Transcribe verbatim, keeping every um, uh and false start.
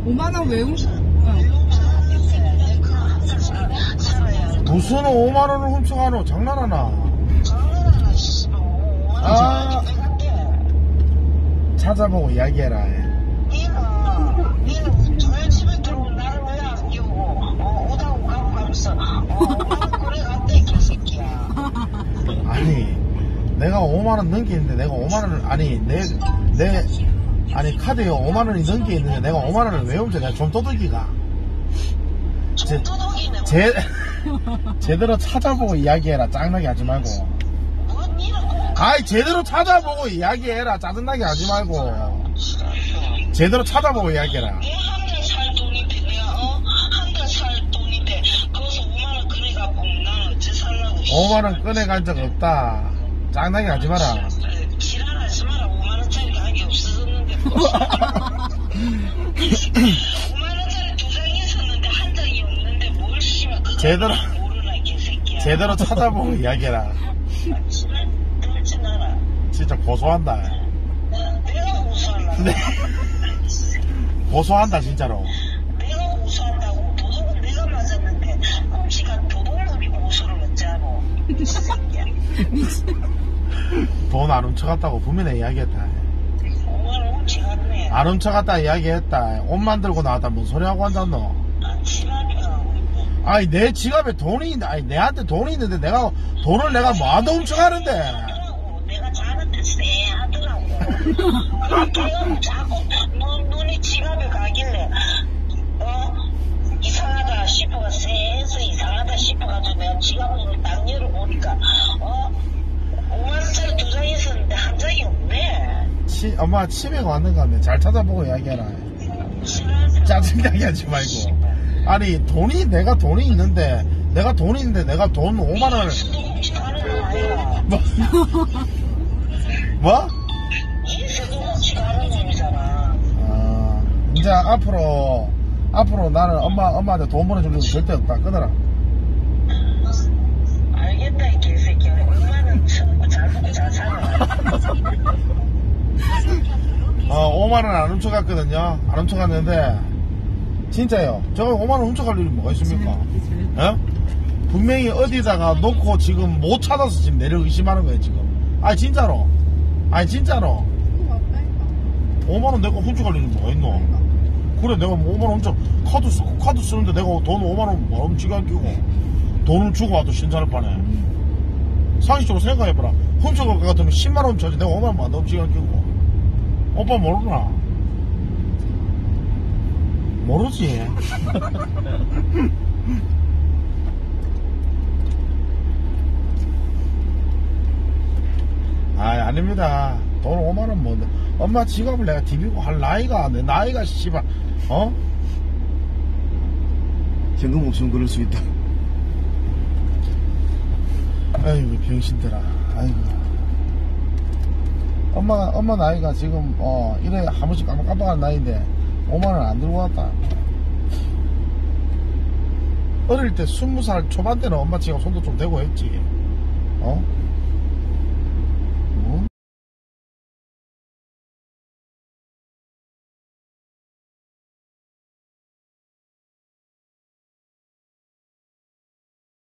오만 원 외우? 무슨 오만 원을 훔쳐가노? 장난하나? 아, 찾아보고 이야기해라. 니는 니는 저희 집에 들어오고 나를 왜 안 끼우고 어, 오다고 가고 가면서 어 그래 갔대 개새끼야. 아니, 내가 오만 원 넘게 있는데 내가 오만 원을 아니 내 내 아니 카드에 오만 원이 넘게 있는데 내가 오만 원을 왜 훔쳐? 내가 좀 도둑이가. 좀 도둑이네. 제 제대로 찾아보고 이야기해라. 짱나게 하지 말고. 뭐 니는 아이 제대로 찾아보고 이야기해라. 짜증나게 하지 말고. 제대로 찾아보고 이야기해라. 한 달 살 돈인데 내가 어? 한 달 살 돈인데 거기서 오만 원 꺼내갖고 나는 어째 살라고. 오만 원 꺼내간 적 없다. 짱나게 하지 마라. 지랄하지 마라. 오만 원짜리 가게 없어졌는데 뭐. 오만 원짜리 두 장이 있었는데 한 장이 없는데 뭘 씨발 그거 제대로 모르나 이 개새끼야. 제대로 찾아보고 이야기해라. 지랄 떨지 마라. 진짜 고소한다. 내가 고소하려고. 네. 고소한다 진짜로. 내가 고소한다고. 도둑은 내가 맞았는데 끔찍한 도둑놈이 고소를 어쩌고. 이 새끼야. 돈 안 훔쳐갔다고 분명히 이야기했다. 오만 원 훔쳐갔네. 안 훔쳐갔다 이야기했다. 옷 만들고 나왔다. 뭔 소리 하고 앉았노? 아, 지랄이야 하고 있네. 아니 내 지갑에 돈이 있는데 아니 내한테 돈이 있는데 내가 돈을 내가 뭐하다 훔쳐가는데. 하더라고. 내가 자는데 쎄하더라고. 걔가 자꾸 눈, 눈이 지갑에 가길래 어? 이상하다 싶어가 쎄해서 이상하다 싶어가지고 내가 지갑을 딱 열어보니까 어? 오만 원짜리 두 장이 있었는데 한 장이 없네. 치, 엄마 치매가 왔는 거 같네. 잘 찾아보고 이야기해라. 짜증나게 하지 말고. 아니 돈이 내가 돈이 있는데 내가 돈이 있는데 내가 돈 오만 원을 뭐? 뭐? 이 세금없이 가는 놈이잖아. 아, 이제 앞으로 앞으로 나는 엄마 엄마한테 돈 보내줄 일 절대 없다. 끊어라. 알겠다 이 개새끼야. 얼마나 처먹고 잘 먹고 잘 살아. 어, 오만 원 안 훔쳐갔거든요. 안 훔쳐갔는데 진짜요. 저거 오만 원 훔쳐갈 일이 뭐가 있습니까? 어? 분명히 어디다가 놓고 지금 못 찾아서 지금 내려 의심하는 거예요 지금. 아니 진짜로. 아니 진짜로. 오만 원 내가 훔쳐갈 일이 뭐가 있노? 그래 내가 뭐 오만 원 훔쳐 카드 쓰 카드 쓰는데 내가 돈 오만 원 뭐 훔치게 안 끼고 돈을 주고 와도 신선할 판에. 상식적으로 생각해봐라. 훔쳐갈 것 같으면 십만 원 훔쳐야지 내가 오만 원만 더 훔치게 안 끼고. 오빠 모르나? 모르지. 아, 아닙니다. 돈 오만 원 뭔데. 엄마 지갑을 내가 디비고 할 나이가, 내 나이가, 씨발, 어? 현금 없으면 그럴 수 있다. 아이고, 병신들아. 아이고. 엄마가, 엄마 나이가 지금, 어, 이래 한 번씩 깜빡깜빡하는 나이인데, 오만 원 안 들고 왔다. 어릴 때 스무 살 초반 때는 엄마 지갑 손도 좀 대고 했지. 어?